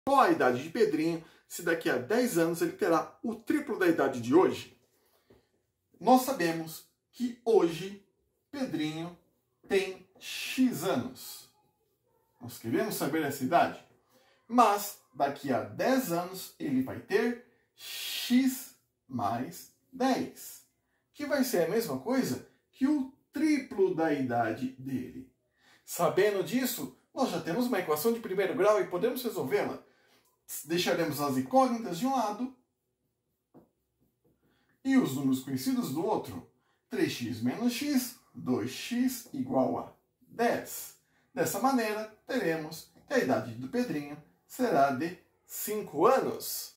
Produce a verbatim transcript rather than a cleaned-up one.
Qual a idade de Pedrinho se daqui a dez anos ele terá o triplo da idade de hoje? Nós sabemos que hoje Pedrinho tem X anos. Nós queremos saber essa idade. Mas daqui a dez anos ele vai ter X mais dez. Que vai ser a mesma coisa que o triplo da idade dele. Sabendo disso, nós já temos uma equação de primeiro grau e podemos resolvê-la. Deixaremos as incógnitas de um lado e os números conhecidos do outro. três x menos x, dois x igual a dez. Dessa maneira, teremos que a idade do Pedrinho será de cinco anos.